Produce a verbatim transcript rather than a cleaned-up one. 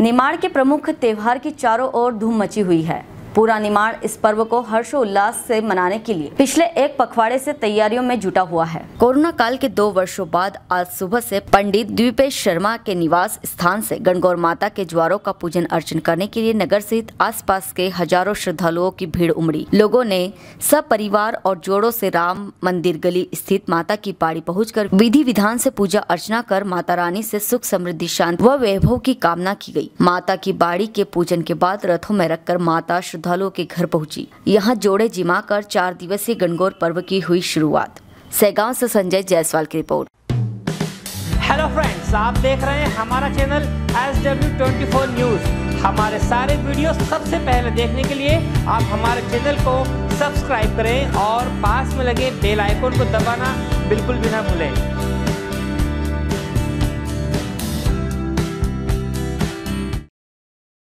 निमाड़ के प्रमुख त्योहार की चारों ओर धूम मची हुई है। पूरा निमाड़ इस पर्व को हर्षोल्लास से मनाने के लिए पिछले एक पखवाड़े से तैयारियों में जुटा हुआ है। कोरोना काल के दो वर्षों बाद आज सुबह से पंडित द्वीपेश शर्मा के निवास स्थान से गणगौर माता के ज्वारों का पूजन अर्चन करने के लिए नगर सहित आसपास के हजारों श्रद्धालुओं की भीड़ उमड़ी। लोगों ने सब परिवार और जोड़ों से राम मंदिर गली स्थित माता की बाड़ी पहुंचकर विधि विधान से पूजा अर्चना कर माता रानी से सुख समृद्धि शांति व वैभव की कामना की गई। माता की बाड़ी के पूजन के बाद रथों में रखकर माता श्रद्धालुओं के घर पहुंची। यहां जोड़े जिमा कर चार दिवसीय गणगौर पर्व की हुई शुरुआत। सेगांव से संजय जायसवाल की रिपोर्ट। हेलो फ्रेंड्स, आप देख रहे हैं हमारा channel S W twenty four news. हमारे सारे वीडियो सबसे पहले देखने के लिए आप हमारे चैनल को सब्सक्राइब करें और पास में लगे बेल आइकन को दबाना बिल्कुल भी ना भूलें।